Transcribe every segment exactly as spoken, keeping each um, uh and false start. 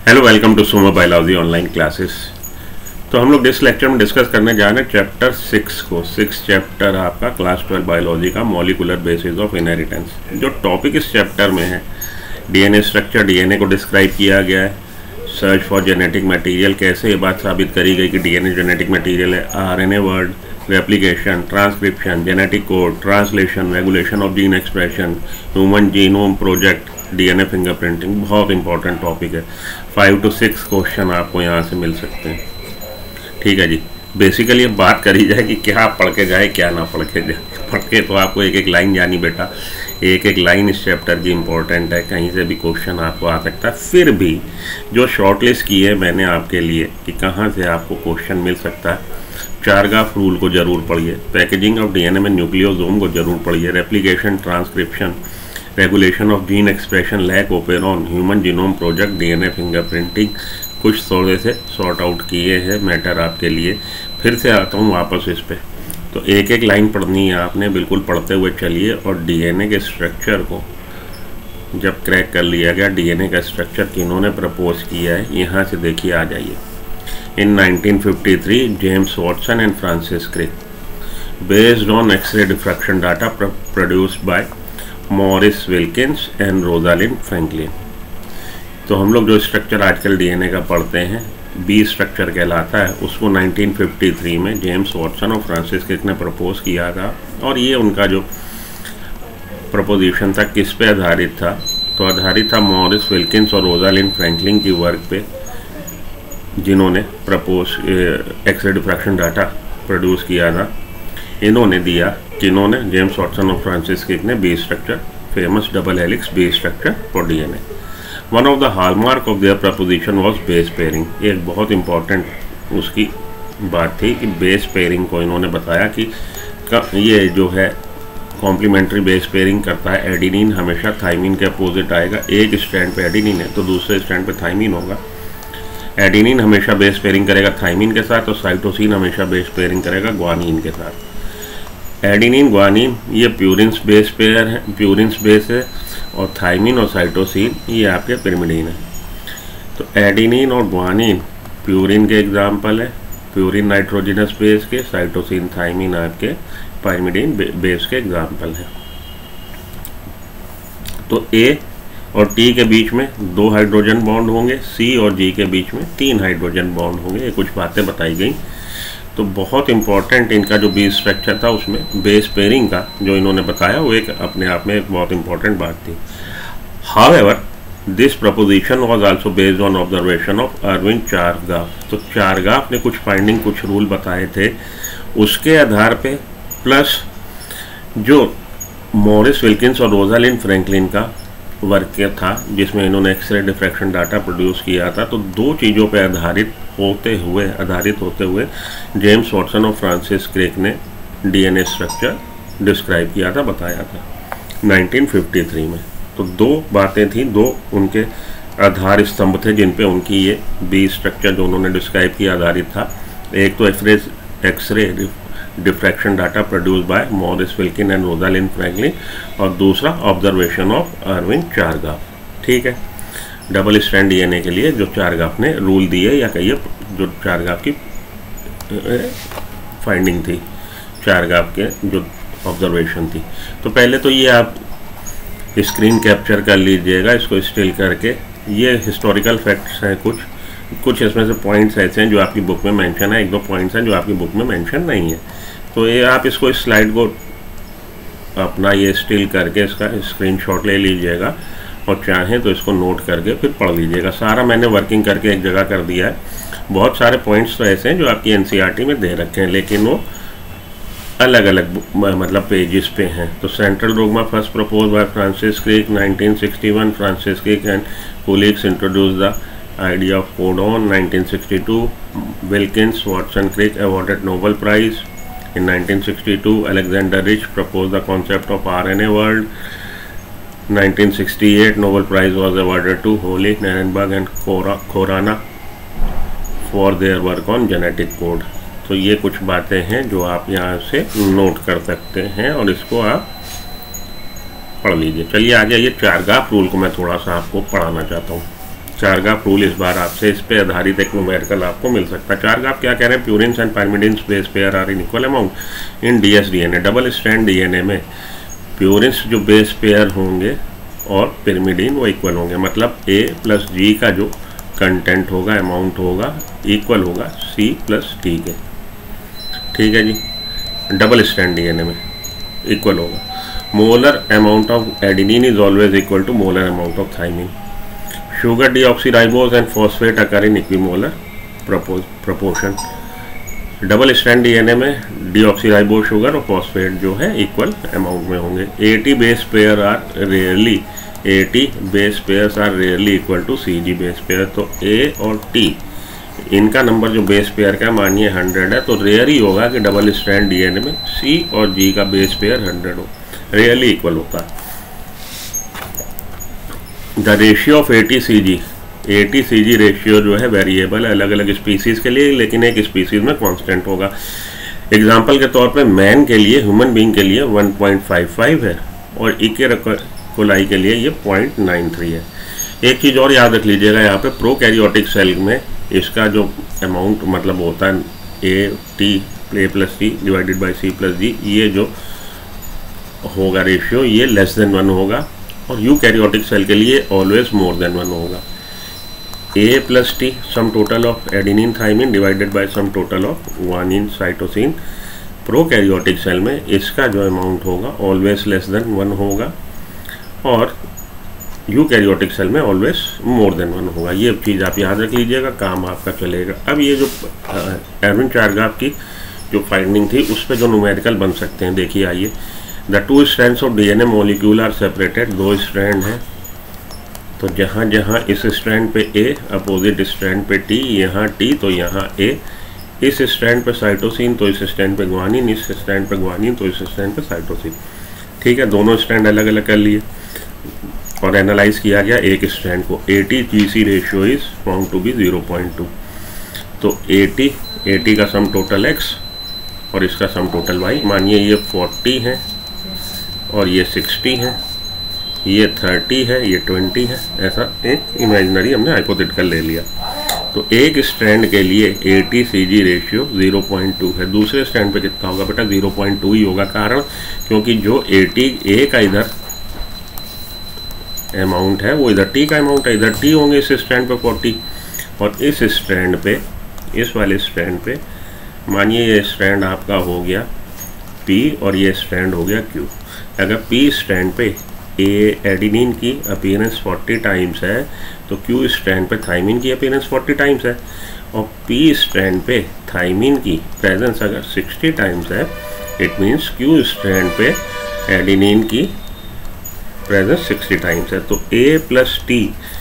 Hello, welcome to sumo biology online classes. तो हम लोग इस लेक्चर में डिस्कस करने जा रहे हैं चैप्टर सिक्स को। सिक्स चैप्टर आपका क्लास ट्वेल्व बायोलॉजी का मॉलिकुलर बेसिस ऑफ इनहेरिटेंस। जो टॉपिक इस चैप्टर में है, डीएनए स्ट्रक्चर, डीएनए को डिस्क्राइब किया गया है। सर्च फॉर जेनेटिक मटेरियल, कैसे ये बात साबित करी गई कि डीएनए जेनेटिक मटेरियल है। RNA world, replication, transcription, genetic code, translation, regulation of gene expression, human genome project, DNA fingerprinting, बहुत इंपॉर्टेंट टॉपिक है। फाइव टू सिक्स क्वेश्चन आपको यहाँ से मिल सकते हैं। ठीक है जी। बेसिकली अब बात करी जाए कि क्या पढ़ के जाए, क्या ना पढ़ के जाए। पढ़ के तो आपको एक एक लाइन जानी बेटा, एक एक लाइन इस चैप्टर की इम्पोर्टेंट है, कहीं से भी क्वेश्चन आपको आ सकता है। फिर भी जो शॉर्टलिस्ट की है मैंने आपके लिए कि कहाँ से आपको क्वेश्चन मिल सकता है, चारगाफ रूल को जरूर पढ़िए, पैकेजिंग ऑफ डीएनए में न्यूक्लियोसोम को जरूर पढ़िए, replication, transcription, regulation of gene expression, lac operon, human genome project, DNA fingerprinting, कुछ थोड़े से सॉर्ट आउट किए हैं मैटर आपके लिए। फिर से आता हूँ वापस इस पे। तो एक एक लाइन पढ़नी है आपने, बिल्कुल पढ़ते हुए चलिए। और डीएनए के स्ट्रक्चर को जब क्रैक कर लिया गया, डीएनए का स्ट्रक्चर किन्होंने प्रपोज किया है, यहाँ से देखिए आ जाइए। In nineteen fifty three James Watson and Francis Crick, based on X ray diffraction data produced by Maurice Wilkins and Rosalind Franklin. तो हम लोग जो स्ट्रक्चर आजकल डीएनए का पढ़ते हैं, बी स्ट्रक्चर कहलाता है, उसको नाइनटीन फिफ्टी थ्री में जेम्स वॉटसन और फ्रांसिस क्रिक ने प्रपोज किया था। और ये उनका जो प्रपोजिशन था किस पे आधारित था, तो आधारित था मॉरिस विल्किंस और रोजालिंड फ्रैंकलिन की वर्क पे, जिन्होंने propose X ray diffraction data produce किया था। इन्होंने दिया, किन्होंने, जेम्स वॉटसन और फ्रांसिस क्रिक ने, B structure, famous double helix B structure for DNA. One of the hallmark of their proposition was base pairing. एक बहुत इंपॉर्टेंट उसकी बात थी कि बेस पेयरिंग को इन्होंने बताया कि ये जो है कॉम्प्लीमेंट्री बेस पेयरिंग करता है। एडिनिन हमेशा थाइमिन के अपोजिट आएगा। एक स्ट्रैंड पे एडिनिन है तो दूसरे स्ट्रैंड पे थाइमिन होगा। एडिनिन हमेशा बेस पेयरिंग करेगा थाइमिन के साथ, और साइटोसिन हमेशा बेस पेयरिंग करेगा ग्वानिन के साथ। एडिनिन ग्वानिन ये प्यूरिन्स बेस पेयर है, प्यूरिन्स बेस है, और थाइमिन और साइटोसिन ये आपके पिरिमिडीन है। तो एडिनिन और ग्वानिन प्यूरिन के एग्जाम्पल है, प्यूरिन नाइट्रोजिनस बेस के, साइटोसिन थाइमिन आपके पाइरिमिडीन बेस के एग्जाम्पल है। तो ए और टी के बीच में दो हाइड्रोजन बॉन्ड होंगे, सी और जी के बीच में तीन हाइड्रोजन बॉन्ड होंगे। ये कुछ बातें बताई गई। तो बहुत इंपॉर्टेंट इनका जो बी स्ट्रक्चर था, उसमें बेस पेयरिंग का जो इन्होंने बताया, वो एक अपने आप में एक बहुत इंपॉर्टेंट बात थी। However this proposition was also based on observation of Erwin Chargaff. तो चारगाफ ने कुछ फाइंडिंग, कुछ रूल बताए थे, उसके आधार पे, प्लस जो मॉरिस विल्किंस और रोजालिंड फ्रैंकलिन का वर्क था, जिसमें इन्होंने एक्सरे डिफ्रैक्शन डाटा प्रोड्यूस किया था। तो दो चीज़ों पे आधारित होते हुए आधारित होते हुए जेम्स वॉटसन और फ्रांसिस क्रिक ने डीएनए स्ट्रक्चर डिस्क्राइब किया था, बताया था नाइनटीन फिफ्टी थ्री में। तो दो बातें थी, दो उनके आधार स्तंभ थे जिन पे उनकी ये बी स्ट्रक्चर जो उन्होंने डिस्क्राइब किया आधारित था। एक तो X ray X ray diffraction data produce by Maurice Wilkin and Rosalind Franklin, और दूसरा ऑब्जर्वेशन ऑफ अर्विन चारगाफ। ठीक है। डबल स्ट्रैंड डीएनए के लिए जो चारगाफ ने रूल दिए, या कहिए जो चारगाफ की फाइंडिंग थी, चारगाफ के जो ऑब्जर्वेशन थी। तो पहले तो ये आप स्क्रीन कैप्चर कर लीजिएगा, इसको स्टिल करके। ये हिस्टोरिकल फैक्ट्स हैं कुछ कुछ इसमें से पॉइंट्स ऐसे हैं जो आपकी बुक में मेंशन है, एक दो पॉइंट्स हैं जो आपकी बुक में मेंशन नहीं है। तो ये आप इसको इस स्लाइड को अपना ये स्टिल करके इसका स्क्रीनशॉट ले लीजिएगा, और चाहें तो इसको नोट करके फिर पढ़ लीजिएगा। सारा मैंने वर्किंग करके एक जगह कर दिया है। बहुत सारे पॉइंट्स तो ऐसे हैं जो आपकी एनसीईआरटी में दे रखे हैं, लेकिन वो अलग अलग मतलब पेजेस पे हैं। तो central dogma first propose by Francis Crick nineteen sixty one, Francis Crick and colleagues introduce the idea of codon nineteen sixty two, Wilkins, Watson, Crick awarded Nobel Prize in nineteen sixty two, Alexander Rich proposed the concept of R N A world, nineteen sixty eight Nobel Prize was awarded to Holly, Nirenberg and Khorana for their work on genetic code। तो ये कुछ बातें हैं जो आप यहाँ से note कर सकते हैं, और इसको आप पढ़ लीजिए। चलिए आ जाइए, चारगाफ रूल को मैं थोड़ा सा आपको पढ़ाना चाहता हूँ। चारगाफ रूल इस बार आपसे इस पे आधारित एक न्यूमेरिकल आपको मिल सकता है। चारगाफ क्या कह रहे हैं, purines and pyrimidines base pair are in equal amount in D S D N A. Double strand D N A में प्यूरिन्स जो बेस पेयर होंगे और पिरिमिडिन वो इक्वल होंगे, मतलब ए प्लस जी का जो कंटेंट होगा, अमाउंट होगा, इक्वल होगा सी प्लस टी के। ठीक है जी, double strand D N A में इक्वल होगा। Molar amount of adenine is always equal to molar amount of thymine. Sugar deoxyribose and phosphate occur in equimolar proportion. Double strand DNA में deoxyribose sugar और phosphate जो है equal amount में होंगे। AT base pair are rarely AT base pairs are rarely equal to CG base pair. तो A और T इनका number जो बेस पेयर का मानिए हंड्रेड है, तो रेयर ही होगा कि डबल स्ट्रैंड डीएनए में सी और जी का बेस पेयर हंड्रेड हो, रेयरली इक्वल होता है। The ratio of AT C G, AT C G ratio जो है वेरिएबल है अलग अलग स्पीसीज के लिए, लेकिन एक स्पीसीज में कांस्टेंट होगा। एग्जांपल के तौर पे मैन के लिए, ह्यूमन बीइंग के लिए वन पॉइंट फाइव फाइव है और इकेरोकोलाई के लिए ये ज़ीरो पॉइंट नाइन थ्री है। एक चीज़ और याद रख लीजिएगा, यहाँ पे प्रोकैरियोटिक सेल में इसका जो अमाउंट मतलब होता है A T A plus T divided by C plus G, ये जो होगा रेशियो ये लेस देन वन होगा, और यूकैरियोटिक सेल के लिए ऑलवेज मोर देन वन होगा। A plus T sum total of adenine thymine divided by sum total of guanine cytosine. Prokaryotic cell में इसका जो अमाउंट होगा ऑलवेज लेस देन वन होगा, और यूकैरियोटिक सेल में ऑलवेज मोर देन वन होगा। ये चीज़ आप याद रख लीजिएगा, काम आपका चलेगा। अब ये जो एरविन चारगाफ की जो फाइंडिंग थी उस पर जो न्यूमेरिकल बन सकते हैं, देखिए आइए। The two strands of DNA molecule are separated, दो स्ट्रैंड हैं, तो जहाँ जहाँ इस स्ट्रैंड पे ए, अपोजिट स्ट्रैंड पे टी, यहाँ टी तो यहाँ ए, इस स्ट्रैंड पे साइटोसिन तो इस स्ट्रैंड पे ग्वानिन, इस स्ट्रैंड पे ग्वानिन तो इस स्ट्रैंड पे साइटोसिन। ठीक है, दोनों स्ट्रैंड अलग अलग कर लिए और एनालाइज किया गया एक स्ट्रैंड को। AT G C ratio is found to be zero point two. तो एटी एटी का सम टोटल एक्स और इसका सम टोटल वाई, मानिए ये फोर्टी है और ये सिक्सटी है, ये थर्टी है, ये ट्वेंटी है, ऐसा एक इमेजिनरी हमने हाइपोथेटिकल ले लिया। तो एक स्ट्रैंड के लिए AT C G ratio zero point two है, दूसरे स्ट्रैंड पे कितना होगा बेटा, ज़ीरो पॉइंट टू ही होगा। कारण क्योंकि जो एटी ए का इधर अमाउंट है वो इधर टी का अमाउंट है, इधर टी होंगे इस स्ट्रैंड पे फोर्टी, और इस स्ट्रैंड पे, इस वाले स्ट्रैंड पे मानिए ये स्ट्रैंड आपका हो गया पी और ये स्ट्रैंड हो गया क्यू। अगर पी स्ट्रैंड पे ए एडेनिन की अपीयरेंस फोर्टी टाइम्स है तो क्यू स्ट्रैंड पे थाइमिन की अपीयरेंस फोर्टी टाइम्स है, और पी स्ट्रैंड पे थाइमिन की प्रेजेंस अगर सिक्सटी टाइम्स है, इट मीन्स क्यू स्ट्रैंड पे एडेनिन की प्रेजेंस सिक्सटी टाइम्स है। तो ए प्लस टी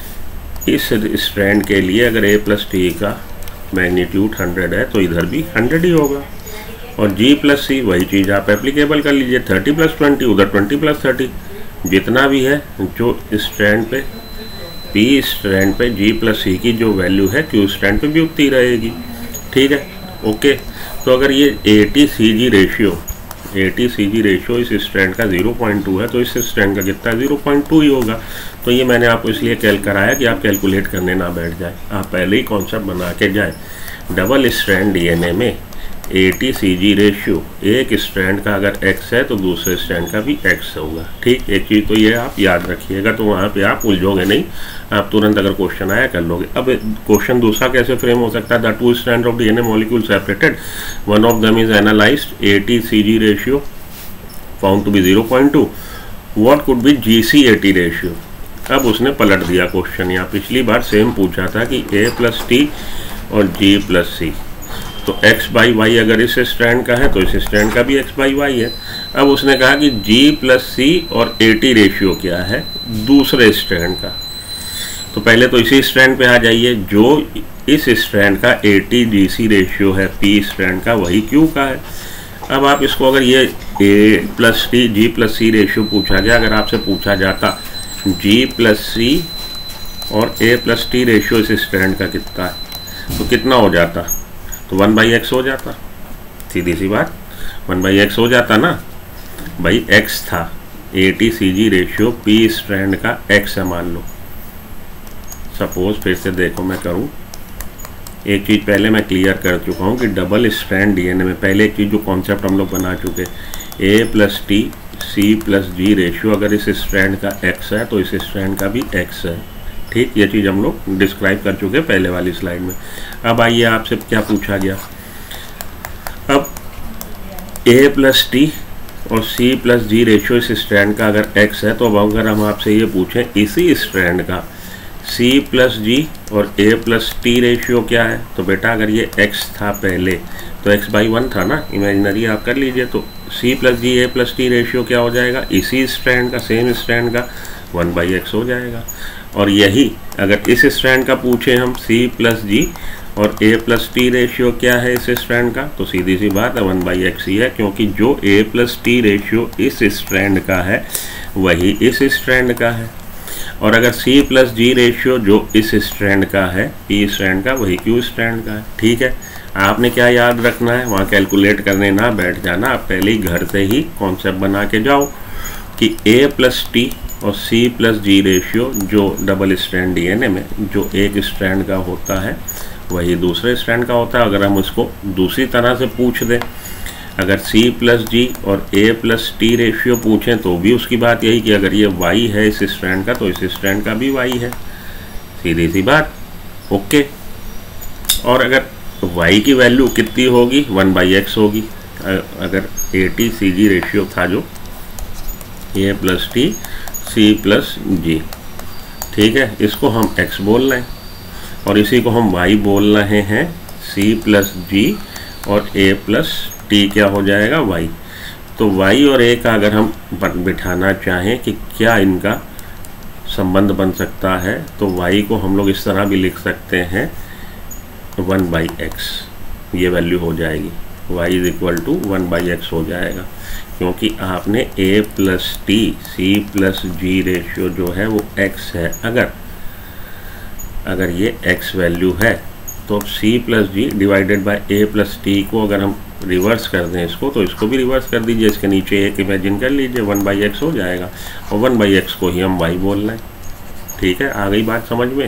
इस स्ट्रैंड के लिए अगर ए प्लस टी का मैग्नीट्यूड हंड्रेड है तो इधर भी हंड्रेड ही होगा, और जी प्लस सी वही चीज़ आप एप्लीकेबल कर लीजिए, थर्टी प्लस ट्वेंटी उधर ट्वेंटी प्लस थर्टी, जितना भी है जो स्ट्रैंड पे पी स्ट्रैंड पे जी प्लस सी की जो वैल्यू है क्यू स्ट्रैंड पे भी उतनी रहेगी। ठीक है, ओके। तो अगर ये AT C G ratio AT C G ratio इस स्ट्रैंड का ज़ीरो पॉइंट टू है तो इस स्ट्रैंड का कितना है, ज़ीरो पॉइंट टू ही होगा। तो ये मैंने आपको इसलिए कैल कराया कि आप कैलकुलेट करने ना बैठ जाए, आप पहले ही कॉन्सेप्ट बना के जाए। डबल स्ट्रैंड डीएनए में एटी सी जी रेशियो एक स्ट्रैंड का अगर एक्स है तो दूसरे स्ट्रैंड का भी एक्स होगा। ठीक, एक चीज़ तो ये आप याद रखिएगा, तो वहाँ पे आप उलझोगे नहीं, आप तुरंत अगर क्वेश्चन आया कर लोगे। अब क्वेश्चन दूसरा कैसे फ्रेम हो सकता है, the two strand of DNA molecule separated, one of them is analysed, AT C G ratio found to be zero point two, what could be G C AT ratio. अब उसने पलट दिया question, यहाँ पिछली बार same पूछा था कि ए plus T और जी प्लस सी, तो x बाई वाई अगर इस स्ट्रैंड का है तो इस स्ट्रैंड का भी x बाई वाई है। अब उसने कहा कि g प्लस सी और एटी रेशियो क्या है दूसरे स्ट्रैंड का, तो पहले तो इसी स्ट्रैंड पे आ जाइए, जो इस स्ट्रैंड का एटी जी सी रेशियो है p स्ट्रैंड का वही q का है। अब आप इसको अगर ये a plus T G plus C ratio पूछा गया, अगर आपसे पूछा जाता g प्लस सी और a प्लस टी रेशियो इस स्ट्रैंड का कितना है तो कितना हो जाता, तो वन बाई एक्स हो जाता, सीधी सी बात, वन बाई एक्स हो जाता ना भाई। एक्स था AT C G ratio P strand का एक्स है मान लो, सपोज फिर से देखो मैं करूँ, एक चीज़ पहले मैं क्लियर कर चुका हूँ कि डबल स्ट्रैंड डीएनए में पहले एक चीज़ जो कॉन्सेप्ट हम लोग बना चुके, A plus T C plus G ratio अगर इस स्ट्रैंड का एक्स है तो इस स्ट्रैंड का भी एक्स है। ठीक, ये चीज़ हम लोग डिस्क्राइब कर चुके हैं पहले वाली स्लाइड में। अब आइए आपसे क्या पूछा गया, अब ए प्लस टी और सी प्लस जी रेशियो इस स्ट्रैंड का अगर एक्स है, तो अब अगर हम आपसे ये पूछें इसी स्ट्रैंड का C प्लस जी और A प्लस टी रेशियो क्या है, तो बेटा अगर ये x था पहले तो x बाई वन था ना, इमेजिनरी आप कर लीजिए, तो C plus G A plus T ratio क्या हो जाएगा, इसी स्ट्रैंड का सेम स्ट्रैंड का वन बाई एक्स हो जाएगा। और यही अगर इस स्ट्रैंड का पूछे हम C प्लस जी और A प्लस टी रेशियो क्या है इस स्ट्रैंड का, तो सीधी सी बात है वन बाई एक्स ही है, क्योंकि जो A प्लस टी रेशियो इस स्ट्रैंड का है वही इस स्ट्रैंड का है। और अगर C प्लस जी रेशियो जो इस स्ट्रैंड का है, P स्ट्रैंड का, वही Q स्ट्रैंड का है। ठीक है, आपने क्या याद रखना है, वहाँ कैलकुलेट करने ना बैठ जाना, आप पहले ही घर से ही कॉन्सेप्ट बना के जाओ कि A प्लस टी और C प्लस जी रेशियो जो डबल स्ट्रैंड डीएनए में जो एक स्ट्रैंड का होता है वही दूसरे स्ट्रैंड का होता है। अगर हम उसको दूसरी तरह से पूछ दें, अगर C प्लस जी और A प्लस टी रेशियो पूछें तो भी उसकी बात यही कि अगर ये Y है इस स्ट्रैंड का तो इस स्ट्रैंड का भी Y है, सीधी सी बात। ओके, और अगर Y की वैल्यू कितनी होगी, वन बाई एक्स होगी। अगर A T C G ratio था जो A plus T C plus G, ठीक है, इसको हम X बोल रहे हैं और इसी को हम Y बोल रहे हैं C प्लस जी और A प्लस टी क्या हो जाएगा y। तो y और a का अगर हम बिठाना चाहें कि क्या इनका संबंध बन सकता है, तो y को हम लोग इस तरह भी लिख सकते हैं वन बाई एक्स, ये वैल्यू हो जाएगी y is equal to one by X हो जाएगा, क्योंकि आपने a plus T C plus G ratio जो है वो x है। अगर अगर ये x वैल्यू है तो c plus G divided by a plus T को अगर हम रिवर्स कर दें इसको, तो इसको भी रिवर्स कर दीजिए, इसके नीचे एक इमेजिन कर लीजिए, वन बाई एक्स हो जाएगा और वन बाई एक्स को ही हम y बोल रहे हैं। ठीक है, आ गई बात समझ में।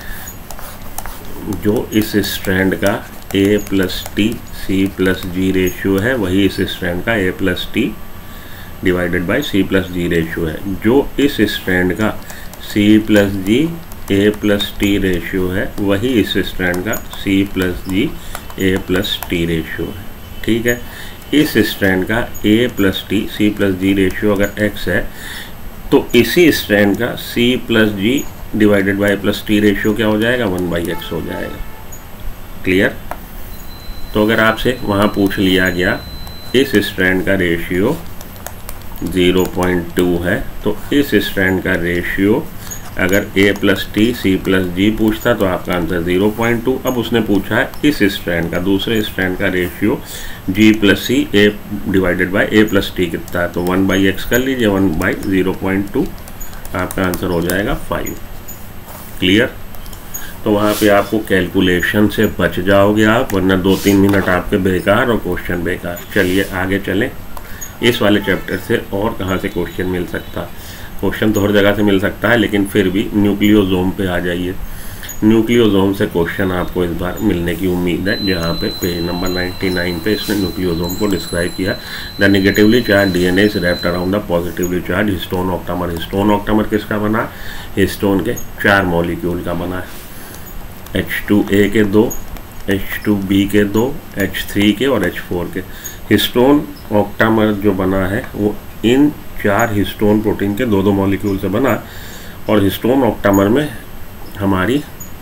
जो इस स्ट्रैंड का a plus T C plus G ratio है वही इस स्ट्रैंड का a plus T divided by C plus G ratio है। जो इस स्ट्रैंड का c plus G a plus T ratio है वही इस स्ट्रैंड का c plus G a plus T ratio है। ठीक है, इस स्ट्रैंड का a plus T C plus G ratio अगर x है तो इसी स्ट्रैंड का c plus G divided by plus T ratio क्या हो जाएगा, वन बाई एक्स हो जाएगा। क्लियर। तो अगर आपसे वहाँ पूछ लिया गया इस स्ट्रैंड का रेशियो ज़ीरो पॉइंट टू है तो इस स्ट्रैंड का रेशियो अगर a plus T C plus G पूछता तो आपका आंसर ज़ीरो पॉइंट टू। अब उसने पूछा है इस स्ट्रैंड का दूसरे स्ट्रैंड का ratio g plus C A divided by A plus T कितना है, तो वन बाई एक्स कर लीजिए, one by zero point two, आपका आंसर हो जाएगा फाइव। क्लियर। तो वहाँ पे आपको कैलकुलेशन से बच जाओगे आप, वरना दो तीन मिनट आपके बेकार और क्वेश्चन बेकार। चलिए आगे चलें। इस वाले चैप्टर से और कहाँ से क्वेश्चन मिल सकता, क्वेश्चन तो हर जगह से मिल सकता है, लेकिन फिर भी न्यूक्लियोसोम पे आ जाइए। न्यूक्लियोसोम से क्वेश्चन आपको इस बार मिलने की उम्मीद है, जहाँ पे पेज नंबर निन्यानवे पे इसने न्यूक्लियोसोम को डिस्क्राइब किया। The negatively charge DNA is wrapped around the positively charge histone octamer. Histone octamer किसका बना, हिस्टोन के चार मॉलिक्यूल का बना है, एच टू ए के दो, एच टू बी के दो, एच थ्री के और एच फोर के। हिस्टोन ऑक्टामर जो बना है वो इन चार हिस्टोन प्रोटीन के दो दो मॉलिक्यूल से बना, और हिस्टोन ऑक्टामर में हमारी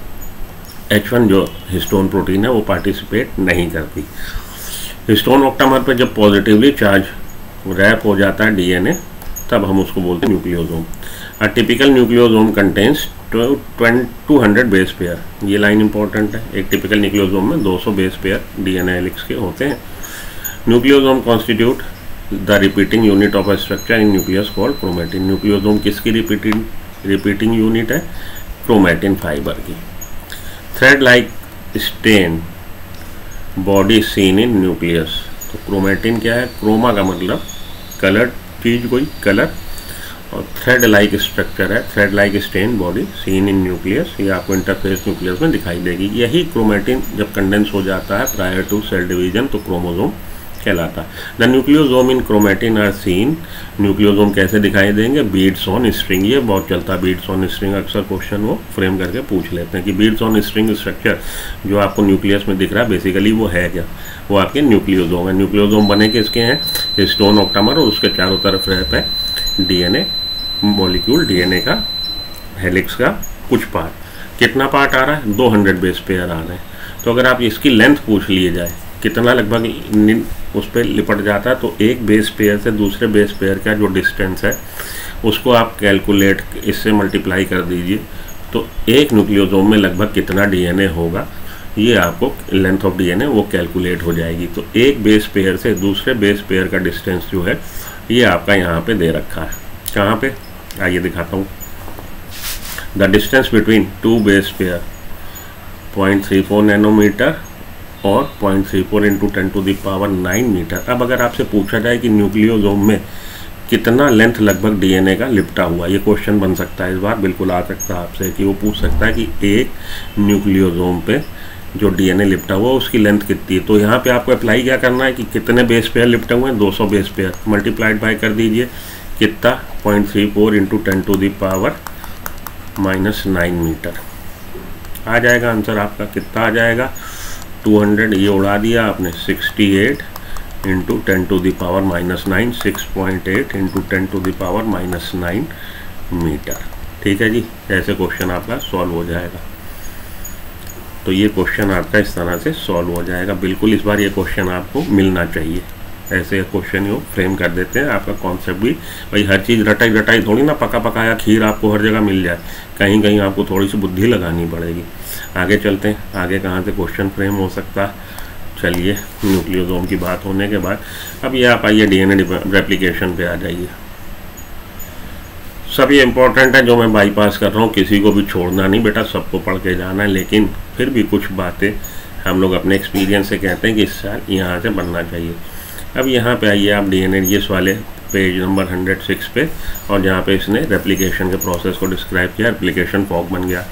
एच वन जो हिस्टोन प्रोटीन है वो पार्टिसिपेट नहीं करती। हिस्टोन ऑक्टामर पे जब पॉजिटिवली चार्ज रैप हो जाता है डीएनए तब हम उसको बोलते हैं nucleosome. A typical nucleosome contains two hundred base pair. ये लाइन इंपॉर्टेंट है, एक टिपिकल न्यूक्लियोसोम में दो सौ बेस पेयर डीएनए हेलिक्स के होते हैं। Nucleosome constitute the repeating unit of a structure in nucleus called chromatin. Nucleosome किसकी रिपीटिंग रिपीटिंग यूनिट है, क्रोमेटिन फाइबर की। Thread like stain body seen in nucleus. तो क्रोमेटिन क्या है, क्रोमा का मतलब कलर चीज, कोई कलर, और थ्रेड लाइक स्ट्रक्चर है, thread like stain body seen in nucleus, ये आपको इंटरफेस न्यूक्लियस में दिखाई देगी। यही क्रोमेटिन जब कंडेंस हो जाता है प्रायर टू सेल डिवीजन तो क्रोमोसोम कहलाता है। The nucleosome in chromatin are seen, nucleosome कैसे दिखाई देंगे, बीड्स ऑन स्ट्रिंग, ये बहुत चलता है बीड्स ऑन स्ट्रिंग, अक्सर क्वेश्चन वो फ्रेम करके पूछ लेते हैं कि बीड्स ऑन स्ट्रिंग स्ट्रक्चर जो आपको न्यूक्लियस में दिख रहा है बेसिकली वो है क्या, वो आपके न्यूक्लियोसोम है। न्यूक्लियोसोम बने किसके हैं, स्टोन ऑक्टामर, और उसके चारों तरफ रहता है डीएनए मॉलिक्यूल, डीएनए का हेलिक्स का कुछ पार्ट। कितना पार्ट आ रहा है, दो सौ बेस पेयर आ रहे हैं। तो अगर आप इसकी लेंथ पूछ लिए जाए कितना लगभग उस पर लिपट जाता है, तो एक बेस पेयर से दूसरे बेस पेयर का जो डिस्टेंस है उसको आप कैलकुलेट इससे मल्टीप्लाई कर दीजिए, तो एक न्यूक्लियोसोम में लगभग कितना डीएनए होगा ये आपको लेंथ ऑफ डीएनए वो कैलकुलेट हो जाएगी। तो एक बेस पेयर से दूसरे बेस पेयर का डिस्टेंस जो है ये आपका यहाँ पे दे रखा है। कहाँ पे, आइए दिखाता हूँ। The distance between two base pair point three four nanometre और point three four into ten to the power nine metre. अब अगर आपसे पूछा जाए कि न्यूक्लियोसोम में कितना लेंथ लगभग डीएनए का लिपटा हुआ, ये क्वेश्चन बन सकता है इस बार, बिल्कुल आ सकता है आपसे कि वो पूछ सकता है कि एक न्यूक्लियोसोम पे जो डीएनए लिपटा हुआ उसकी लेंथ कितनी है। तो यहाँ पे आपको अप्लाई क्या करना है कि कितने बेस पेयर लिपटे हुए हैं, दो सौ बेस पेयर, मल्टीप्लाइड बाय कर दीजिए कितना, point three four into ten to the power minus nine metre आ जाएगा आंसर आपका। कितना आ जाएगा, टू हंड्रेड, ये उड़ा दिया आपने, sixty eight into ten to the power minus nine, six point eight into ten to the power minus nine metre. ठीक है जी, ऐसे क्वेश्चन आपका सॉल्व हो जाएगा। तो ये क्वेश्चन आपका इस तरह से सॉल्व हो जाएगा। बिल्कुल इस बार ये क्वेश्चन आपको मिलना चाहिए, ऐसे क्वेश्चन यो फ्रेम कर देते हैं। आपका कॉन्सेप्ट भी भाई हर चीज़ रटाई रटाई थोड़ी ना, पका पकाया खीर आपको हर जगह मिल जाए, कहीं कहीं आपको थोड़ी सी बुद्धि लगानी पड़ेगी। आगे चलते हैं, आगे कहाँ से क्वेश्चन फ्रेम हो सकता है। चलिए, न्यूक्लियोसोम की बात होने के बाद अब ये आप आइए डीएनए रेप्लिकेशन पे आ जाइए। सब ये इम्पोर्टेंट है जो मैं बाईपास कर रहा हूँ, किसी को भी छोड़ना नहीं बेटा, सबको पढ़ के जाना है, लेकिन फिर भी कुछ बातें हम लोग अपने एक्सपीरियंस से कहते हैं कि इस साल यहाँ से बनना चाहिए। अब यहाँ पे आइए आप डीएनए इस वाले पेज नंबर हंड्रेड सिक्स पे, और जहाँ पे इसने रेप्लिकेशन के प्रोसेस को डिस्क्राइब किया, रेप्लिकेशन फॉर्क बन गया।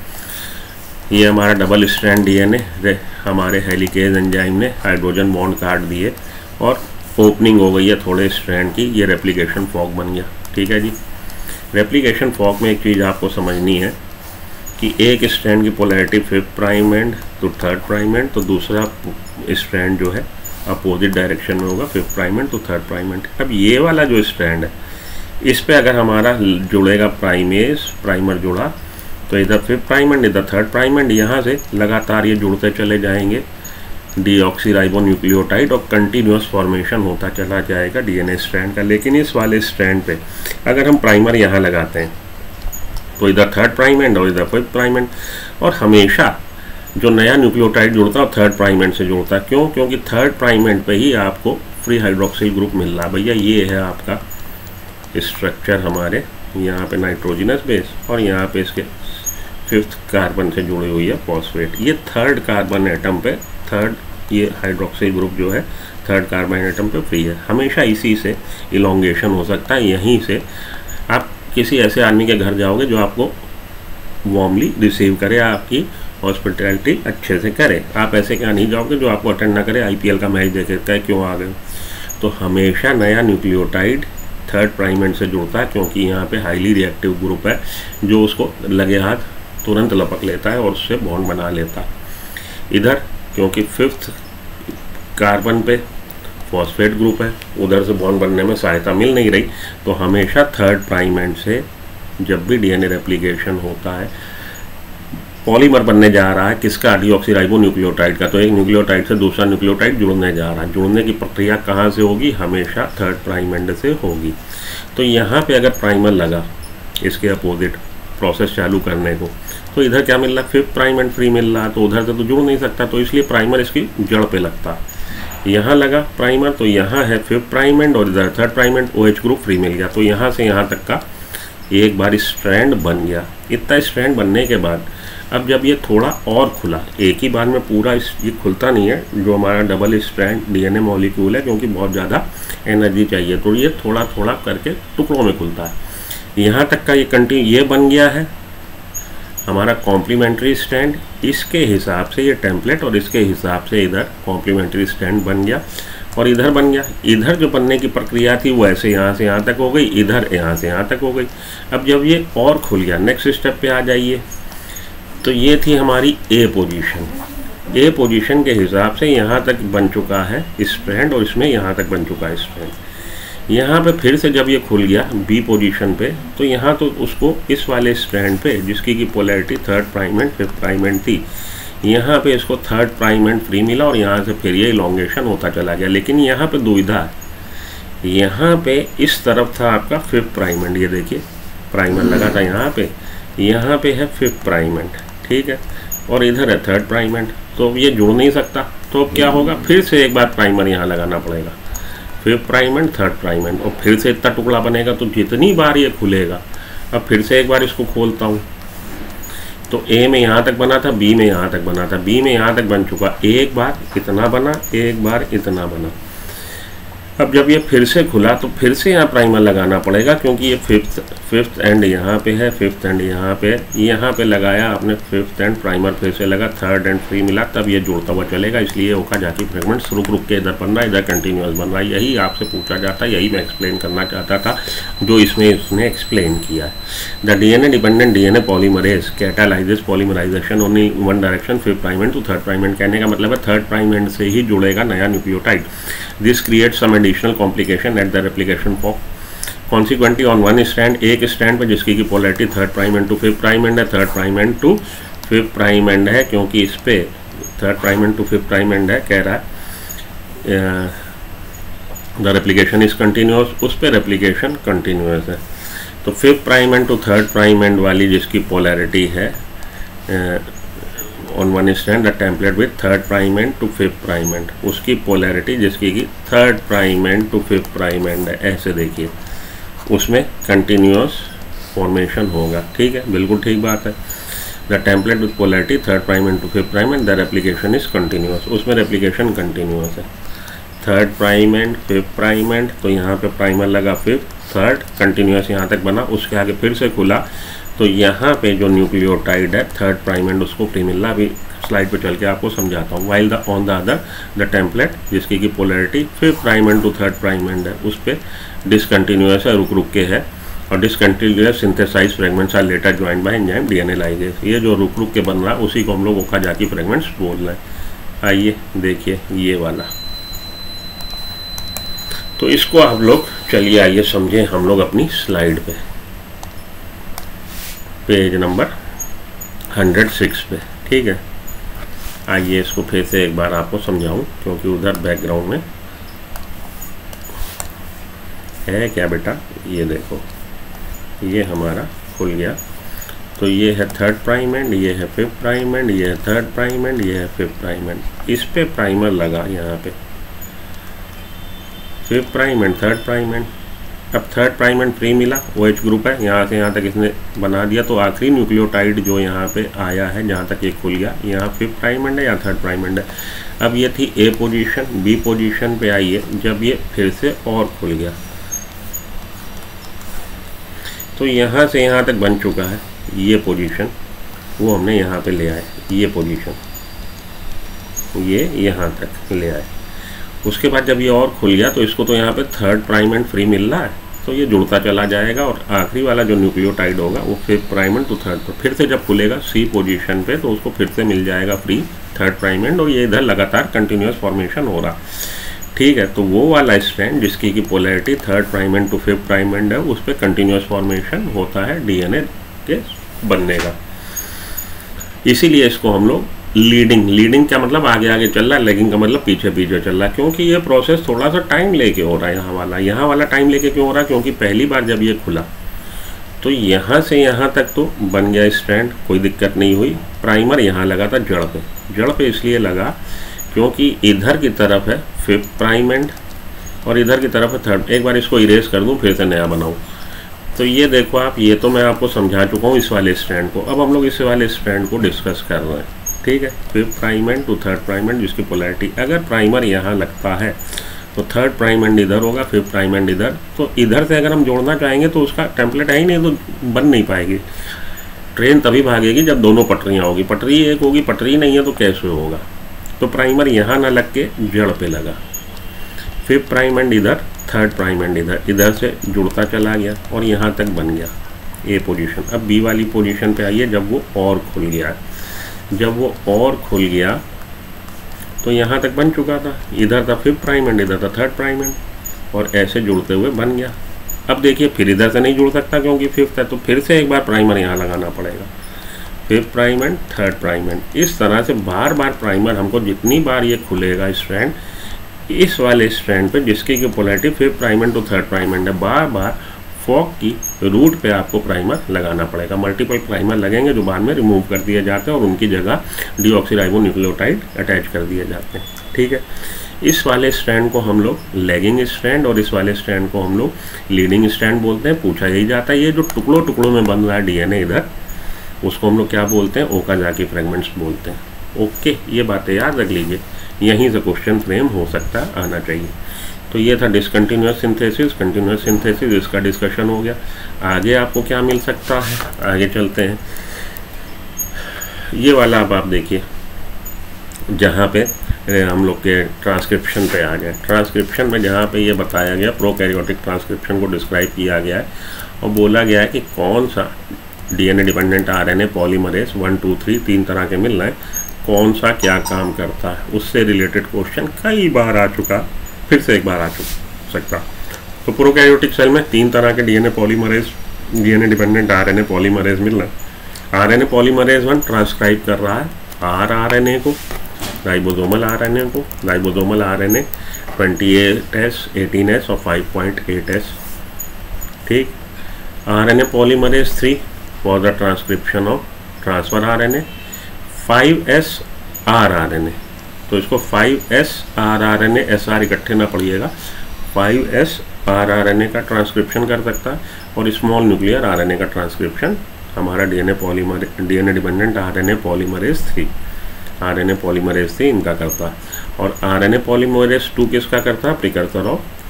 ये हमारा डबल स्ट्रैंड डीएनए हमारे हेलिकेज एंजाइम ने हाइड्रोजन बॉन्ड काट दिए और ओपनिंग हो गई है थोड़े स्ट्रैंड की, ये रेप्लिकेशन फॉर्क बन गया। ठीक है जी, रेप्लिकेशन फॉर्क में एक चीज़ आपको समझनी है कि एक स्ट्रैंड की पोलैरिटी फिफ्थ प्राइम एंड तो थर्ड प्राइम एंड, तो दूसरा स्ट्रैंड जो है अपोजिट डायरेक्शन में होगा, फिफ्थ प्राइम एंड तो थर्ड प्राइम एंड। अब ये वाला जो स्ट्रैंड है इस पे अगर हमारा जुड़ेगा प्राइमेज, प्राइमर जुड़ा, तो इधर फिफ्थ प्राइम एंड इधर थर्ड प्राइम एंड, यहाँ से लगातार ये जुड़ते चले जाएंगे डीऑक्सीराइबोन्यूक्लियोटाइड और कंटिन्यूअस फॉर्मेशन होता चला जाएगा डीएनए स्ट्रैंड का। लेकिन इस वाले स्ट्रैंड पे अगर हम प्राइमर यहाँ लगाते हैं तो इधर थर्ड प्राइम एंड और इधर फिफ्थ प्राइम एंड, और हमेशा जो नया न्यूक्लियोटाइड जुड़ता है वो थर्ड प्राइम एंड से जुड़ता है। क्यों? क्योंकि थर्ड प्राइम एंड पे ही आपको फ्री हाइड्रोक्सिल ग्रुप मिल रहा है। भैया ये है आपका स्ट्रक्चर, हमारे यहाँ पे नाइट्रोजनस बेस और यहाँ पे इसके फिफ्थ कार्बन से जुड़ी हुई है फॉस्फेट। ये थर्ड कार्बन एटम पे, थर्ड ये हाइड्रोक्सिल ग्रुप जो है थर्ड कार्बन एटम पे फ्री है। हमेशा इसी से इलोंगेशन हो सकता है। यहीं से आप किसी ऐसे आदमी के घर जाओगे जो आपको वार्मली रिसीव करे, आपकी हॉस्पिटैलिटी अच्छे से करे। आप ऐसे क्या नहीं जाओगे जो आपको अटेंड ना करे, आईपीएल का मैच देखे कहे क्यों आ गए। तो हमेशा नया न्यूक्लियोटाइड थर्ड प्राइम एंड से जुड़ता है, क्योंकि यहाँ पे हाईली रिएक्टिव ग्रुप है जो उसको लगे हाथ तुरंत लपक लेता है और उससे बॉन्ड बना लेता है। इधर क्योंकि फिफ्थ कार्बन पे फॉस्फेट ग्रुप है, उधर से बॉन्ड बनने में सहायता मिल नहीं रही, तो हमेशा थर्ड प्राइम एंड से जब भी डीएनए रेप्लिकेशन होता है, पॉलीमर बनने जा रहा है किसका, डीऑक्सीराइबोन्यूक्लियोटाइड का, तो एक न्यूक्लियोटाइड से दूसरा न्यूक्लियोटाइड जुड़ने जा रहा है। जुड़ने की प्रक्रिया कहाँ से होगी? हमेशा थर्ड प्राइम एंड से होगी। तो यहाँ पे अगर प्राइमर लगा इसके अपोजिट प्रोसेस चालू करने को, तो इधर क्या मिल रहा है? फिफ्थ प्राइम एंड फ्री मिल रहा है, तो उधर से तो जुड़ नहीं सकता, तो इसलिए प्राइमर इसकी जड़ पे लगता है। यहाँ लगा प्राइमर तो यहाँ है फिफ्थ प्राइम एंड और इधर third prime end, OH group free मिल गया, तो यहाँ से यहाँ तक का एक बार स्ट्रैंड बन गया। इतना स्ट्रैंड बनने के बाद अब जब ये थोड़ा और खुला, एक ही बार में पूरा इस ये खुलता नहीं है जो हमारा डबल स्ट्रैंड डीएनए मॉलिक्यूल है, क्योंकि बहुत ज़्यादा एनर्जी चाहिए, तो ये थोड़ा थोड़ा करके टुकड़ों में खुलता है। यहाँ तक का ये कंटिन्यू ये बन गया है हमारा कॉम्प्लीमेंट्री स्टैंड, इसके हिसाब से ये टेम्पलेट और इसके हिसाब से इधर कॉम्प्लीमेंट्री स्टैंड बन गया और इधर बन गया। इधर जो बनने की प्रक्रिया थी वो ऐसे यहाँ से यहाँ तक हो गई, इधर यहाँ से यहाँ तक हो गई। अब जब ये और खुल गया, नेक्स्ट स्टेप पे आ जाइए। तो ये थी हमारी ए पोजीशन। ए पोजीशन के हिसाब से यहाँ तक बन चुका है स्ट्रैंड और इसमें यहाँ तक बन चुका है स्ट्रैंड। यहाँ पे फिर से जब ये खुल गया बी पोजीशन पे, तो यहाँ तो उसको इस वाले स्ट्रैंड पे जिसकी की polarity third prime end fifth prime end थी, यहाँ पे इसको थर्ड प्राइम एंड फ्री मिला और यहाँ से फिर ये इलोंगेशन होता चला गया। लेकिन यहाँ पे दुविधा है, यहाँ पे इस तरफ था आपका फिफ्थ प्राइम एंड, ये देखिए प्राइमर लगा था यहाँ पे, यहाँ पे है फिफ्थ प्राइम एंड, ठीक है, और इधर है थर्ड प्राइम एंड। तो ये जुड़ नहीं सकता, तो अब क्या होगा, फिर से एक बार प्राइमर यहाँ लगाना पड़ेगा, fifth prime end third prime end, और फिर से इतना टुकड़ा बनेगा। तो जितनी बार ये खुलेगा, अब फिर से एक बार इसको खोलता हूँ, तो ए में यहाँ तक बना था, बी में यहाँ तक बना था, बी में यहाँ तक बन चुका, एक बार इतना बना, एक बार इतना बना। अब जब ये फिर से खुला तो फिर से यहाँ प्राइमर लगाना पड़ेगा, क्योंकि ये फिफ्थ फिफ्थ एंड यहाँ पे है, फिफ्थ एंड यहाँ पे है, यहाँ पे लगाया आपने फिफ्थ एंड, प्राइमर फिर से लगा, थर्ड एंड फ्री मिला, तब ये जुड़ता हुआ चलेगा। इसलिए ओकाजाकी फ्रेगमेंट्स रुक रुक के इधर बन रहा है, इधर कंटिन्यूस बन रहा है। यही आपसे पूछा जाता है, यही मैं एक्सप्लेन करना चाहता था, जो इसमें इसने एक्सप्लेन किया है। The D N A dependent D N A polymerase catalyses polymerisation only one direction, fifth prime end to third prime end. कहने का मतलब है थर्ड प्राइम एंड से ही जुड़ेगा नया nucleotide. This create some additional complication at the replication form. Consequently on one stand, एक stand पे जिसकी की polarity third prime end to fifth prime end है, third prime end to fifth prime end है, क्योंकि इस पे third prime end to fifth prime end है, कह रहा है द रेप्लिकेशन इज कंटिन्यूस, उस पे रेप्लिकेशन कंटिन्यूस है। तो fifth prime end to third prime end वाली जिसकी पोलैरिटी है on one strand the template with third prime end to fifth prime end, उसकी पोलैरिटी जिसकी की third prime end to fifth prime end है, ऐसे देखिए उसमें कंटिन्यूस फॉर्मेशन होगा। ठीक है, बिल्कुल ठीक बात है। The template with polarity third prime end to fifth prime end the replication is continuous, उसमें रेप्लिकेशन कंटिन्यूस है। Third prime end fifth prime end, तो यहाँ पे प्राइमर लगा फिफ्थ थर्ड कंटिन्यूस यहाँ तक बना, उसके आगे फिर से खुला, तो यहाँ पे जो न्यूक्लियोटाइड है थर्ड प्राइम एंड उसको फ्री मिलना। अभी स्लाइड पे चल के आपको समझाता हूँ। While the on the other the template जिसकी की polarity fifth prime end to third prime end है, उस पर डिसकंटिन्यूस है, रुक रुक के है, और discontinuous synthesize fragments are later joined by enzyme DNA ligase. ये जो रुक रुक के बन रहा है उसी को हम लोग ओकाजाकी फ्रेगमेंट्स बोल रहे हैं। आइए देखिए ये वाला, तो इसको आप लोग चलिए आइए समझें हम लोग अपनी स्लाइड पे, पेज नंबर हंड्रेड सिक्स पे। ठीक है, आइए इसको फिर से एक बार आपको समझाऊं, क्योंकि उधर बैकग्राउंड में है क्या बेटा, ये देखो ये हमारा खुल गया। तो ये है थर्ड प्राइम एंड, ये है फिफ्थ प्राइम एंड, ये है थर्ड प्राइम एंड, ये है फिफ्थ प्राइम एंड। इस पे प्राइमर लगा यहाँ पे fifth prime end third prime end. अब थर्ड प्राइम एंड फ्री मिला, ओ एच ग्रुप है, यहाँ से यहाँ तक इसने बना दिया। तो आखिरी न्यूक्लियोटाइड जो यहाँ पे आया है, जहाँ तक ये खुल गया, यहाँ फिफ्थ प्राइम एंड है या थर्ड प्राइम एंड है। अब ये थी ए पोजीशन, बी पोजीशन पे आइए, जब ये फिर से और खुल गया तो यहाँ से यहाँ तक बन चुका है ये पोजीशन, वो हमने यहाँ पे ले आए, ये पोजीशन ये यहाँ तक ले आए। उसके बाद जब ये और खुल गया तो इसको तो यहाँ पे थर्ड प्राइम एंड फ्री मिल रहा है, तो ये जुड़ता चला जाएगा, और आखिरी वाला जो न्यूक्लियोटाइड होगा वो fifth prime end to third पर फिर से जब खुलेगा सी पोजीशन पे, तो उसको फिर से मिल जाएगा फ्री थर्ड प्राइम एंड, और ये इधर लगातार कंटिन्यूस फॉर्मेशन हो रहा। ठीक है, तो वो वाला स्ट्रैंड जिसकी की polarity third prime end to fifth prime end है, उस पर कंटिन्यूस फॉर्मेशन होता है डीएनए के बनने का। इसीलिए इसको हम लोग लीडिंग, लीडिंग क्या मतलब आगे आगे चल रहा है, लेगिंग का मतलब पीछे पीछे चल रहा है, क्योंकि ये प्रोसेस थोड़ा सा टाइम लेके हो रहा है। यहाँ वाला यहाँ वाला टाइम लेके क्यों हो रहा है, क्योंकि पहली बार जब ये खुला तो यहाँ से यहाँ तक तो बन गया स्ट्रैंड, कोई दिक्कत नहीं हुई। प्राइमर यहाँ लगा था जड़ पे, जड़ पे इसलिए लगा क्योंकि इधर की तरफ है फिफ्थ प्राइम एंड और इधर की तरफ है थर्ड। एक बार इसको इरेज कर दूँ फिर से नया बनाऊँ, तो ये देखो आप, ये तो मैं आपको समझा चुका हूँ इस वाले स्ट्रैंड को। अब हम लोग इस वाले स्ट्रैंड को डिस्कस कर रहे हैं। ठीक है, fifth prime end to third prime end जिसकी पोलैरिटी, अगर प्राइमर यहाँ लगता है तो थर्ड प्राइम एंड इधर होगा, फिफ्थ प्राइम एंड इधर। तो इधर से अगर हम जोड़ना चाहेंगे तो उसका टेम्पलेट है ही नहीं, तो बन नहीं पाएगी। ट्रेन तभी भागेगी जब दोनों पटरियाँ होगी, पटरी एक होगी, पटरी नहीं है तो कैसे होगा। तो प्राइमर यहाँ ना लग के जड़ पे लगा, फिफ्थ प्राइम एंड इधर, थर्ड प्राइम एंड इधर, इधर से जुड़ता चला गया और यहाँ तक बन गया ए पोजीशन। अब बी वाली पोजीशन पे आइए, जब वो और खुल गया, जब वो और खुल गया तो यहाँ तक बन चुका था, इधर था फिफ्थ प्राइम एंड इधर था थर्ड प्राइम एंड, और ऐसे जुड़ते हुए बन गया। अब देखिए फिर इधर से नहीं जुड़ सकता क्योंकि फिफ्थ है, तो फिर से एक बार प्राइमर यहाँ लगाना पड़ेगा, fifth prime end third prime end. इस तरह से बार बार प्राइमर हमको जितनी बार ये खुलेगा स्ट्रैंड, इस वाले स्ट्रैंड पे जिसकी की polarity fifth prime end to third prime end है, बार बार फॉक की रूट पे आपको प्राइमर लगाना पड़ेगा। मल्टीपल प्राइमर लगेंगे जो बाद में रिमूव कर दिए जाते हैं और उनकी जगह डीऑक्सीराइबोन्यूक्लियोटाइड अटैच कर दिए जाते हैं। ठीक है, इस वाले स्ट्रैंड को हम लोग लैगिंग स्ट्रैंड और इस वाले स्ट्रैंड को हम लोग लीडिंग स्ट्रैंड बोलते हैं। पूछा यही जाता है, ये जो टुकड़ों टुकड़ों में बन रहा है डीएनए इधर, उसको हम लोग क्या बोलते हैं, ओकाजाकी फ्रेगमेंट्स बोलते हैं। ओके, ये बातें याद रख लीजिए, यहीं से क्वेश्चन फ्रेम हो सकता है, आना चाहिए। तो ये था डिसकंटिन्यूअस सिंथेसिस, कंटिन्यूअस सिंथेसिस, इसका डिस्कशन हो गया। आगे आपको क्या मिल सकता है, आगे चलते हैं। ये वाला अब आप देखिए, जहाँ पे हम लोग के ट्रांसक्रिप्शन पे आ गए। ट्रांसक्रिप्शन में जहाँ पे ये बताया गया, प्रोकैरियोटिक ट्रांसक्रिप्शन को डिस्क्राइब किया गया है और बोला गया है कि कौन सा DNA dependent RNA polymerase one two three तीन तरह के मिल रहे हैं, कौन सा क्या काम करता है, उससे रिलेटेड क्वेश्चन कई बार आ चुका, फिर से एक बार आ चुका सकता। तो प्रोकैरियोटिक सेल में तीन तरह के DNA polymerase, DNA dependent RNA polymerase मिल रहा है। आरएनए पॉलीमरेज वन ट्रांसक्राइब कर रहा है आर आरएनए को, राइबोसोमल आरएनए को, ribosomal RNA twenty eight S, eighteen S और फाइव पॉइंट एट एस। ठीक, RNA polymerase three for the transcription of transfer RNA, five S R RNA. तो इसको five S R RNA, S R इकट्ठे ना पढ़िएगा, five S R RNA का transcription कर सकता है और स्मॉल न्यूक्लियर आरएनए का ट्रांसक्रिप्शन हमारा DNA polymerase, DNA dependent RNA polymerase three, RNA polymerase three इनका करता है। और आरएनए पॉलीमरेज टू किसका करता है, precursor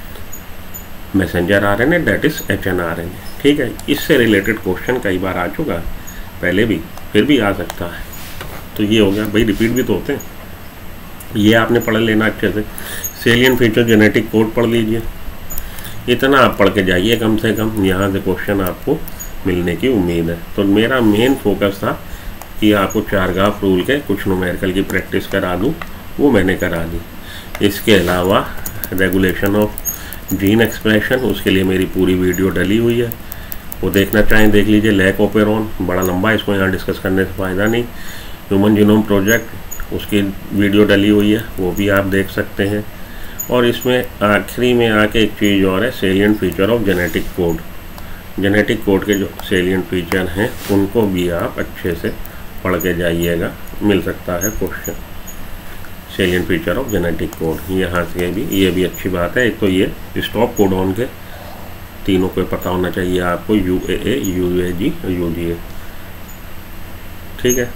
of messenger RNA, that is hnRNA. ठीक है, इससे रिलेटेड क्वेश्चन कई बार आ चुका है पहले भी, फिर भी आ सकता है। तो ये हो गया भाई, रिपीट भी तो होते हैं, ये आपने पढ़ लेना अच्छे से। सेलियन फीचर जेनेटिक कोड पढ़ लीजिए, इतना आप पढ़ के जाइए कम से कम, यहाँ से क्वेश्चन आपको मिलने की उम्मीद है। तो मेरा मेन फोकस था कि आपको चारगाफ रूल के कुछ न्यूमेरिकल की प्रैक्टिस करा दूँ, वो मैंने करा दी। इसके अलावा रेगुलेशन ऑफ जीन एक्सप्रेशन, उसके लिए मेरी पूरी वीडियो डली हुई है, वो देखना चाहें देख लीजिए। लैक ओपेरॉन बड़ा लंबा, इसको यहाँ डिस्कस करने से फ़ायदा नहीं। ह्यूमन जीनोम प्रोजेक्ट, उसकी वीडियो डली हुई है, वो भी आप देख सकते हैं। और इसमें आखिरी में आके एक चीज़ और है, salient feature of genetic code. Genetic code के जो सेलियंट फीचर हैं उनको भी आप अच्छे से पढ़ के जाइएगा, मिल सकता है question. Salient feature of genetic code, यहाँ से भी, ये भी अच्छी बात है। एक तो ये स्टॉप कोडॉन के तीनों को पता होना चाहिए आपको, U A A, U A G, U G A. ठीक है,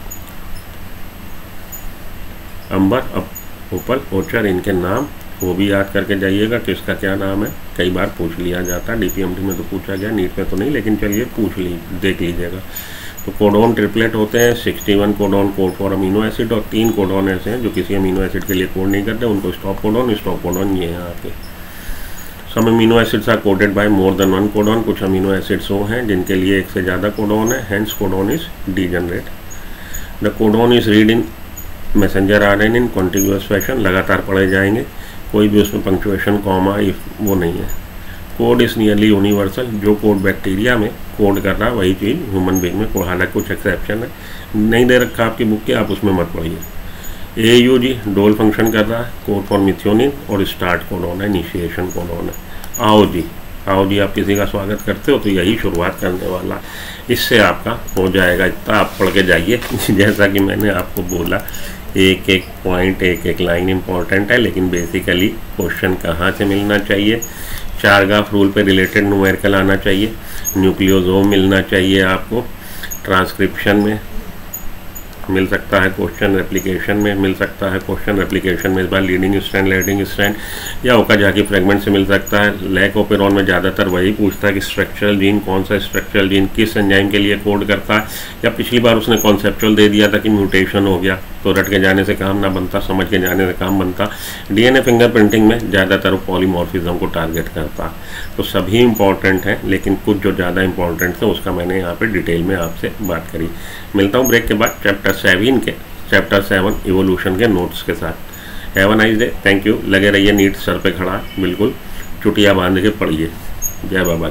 अंबर, उपल, ओचर, इनके नाम वो भी याद करके जाइएगा, किसका क्या नाम है, कई बार पूछ लिया जाता है। डीपीएमटी में तो पूछा गया, नीट में तो नहीं, लेकिन चलिए पूछ ली, देख लीजिएगा। तो कोडॉन ट्रिपलेट होते हैं, sixty one codon code for amino acid, और तीन कोडॉन ऐसे हैं जो किसी अमीनो एसिड के लिए कोड नहीं करते, उनको स्टॉप कोडॉन, स्टॉप कोडॉन ये हैं आपके। Some amino acids are coded by more than one codon, कुछ अमीनो एसिड्स वो हैं जिनके लिए एक से ज़्यादा कोडॉन है, hence codon is degenerate. The codon is read in messenger RNA in contiguous fashion, लगातार पढ़े जाएंगे, कोई भी उसमें पंक्चुएशन, कॉमा, इफ वो नहीं है। कोड इज़ नियरली यूनिवर्सल, जो कोड बैक्टीरिया में कोड कर रहा है वही चीज़ ह्यूमन बीइंग में, हालांकि कुछ एक्सेप्शन है, नहीं दे रखा आपकी बुक के, आप उसमें मत पढ़िए। ए यू जी डोल फंक्शन कर रहा है, कोड फॉर मिथ्योनिन, और स्टार्ट कोडॉन है, इनिशिएशन कोडॉन है। आओ जी, आओ जी, आप किसी का स्वागत करते हो तो यही शुरुआत करने वाला, इससे आपका हो जाएगा। इतना आप पढ़ के जाइए जैसा कि मैंने आपको बोला, एक एक पॉइंट, एक एक लाइन इंपॉर्टेंट है, लेकिन बेसिकली क्वेश्चन कहाँ से मिलना चाहिए, चारगाफ रूल पे रिलेटेड न्यूमेरिकल आना चाहिए, न्यूक्लियोसोम मिलना चाहिए आपको ट्रांसक्रिप्शन में, मिल सकता है क्वेश्चन रेप्लिकेशन में, मिल सकता है क्वेश्चन रेप्लिकेशन में इस बार लीडिंग स्ट्रैंड, लैडिंग स्ट्रैंड या ओकाजाकी फ्रेगमेंट से मिल सकता है। लैक ओपेरॉन में ज़्यादातर वही पूछता है कि स्ट्रक्चरल जीन कौन सा स्ट्रक्चरल जीन किस एंजाइम के लिए कोड करता है, या पिछली बार उसने कॉन्सेप्चुअल दे दिया था कि म्यूटेशन हो गया, तो रट के जाने से काम ना बनता, समझ के जाने से काम बनता। डीएनए फिंगरप्रिंटिंग में ज़्यादातर पॉलीमॉर्फिज्म को टारगेट करता है। तो सभी इंपॉर्टेंट हैं, लेकिन कुछ जो ज़्यादा इंपॉर्टेंट थे उसका मैंने यहाँ पे डिटेल में आपसे बात करी। मिलता हूँ ब्रेक के बाद चैप्टर सेवन के चैप्टर सेवन इवोल्यूशन के नोट्स के साथ। Have a nice day, thank you. लगे रहिए नीट सर पे खड़ा, बिल्कुल चुटिया बांध के पढ़िए। जय बाबा।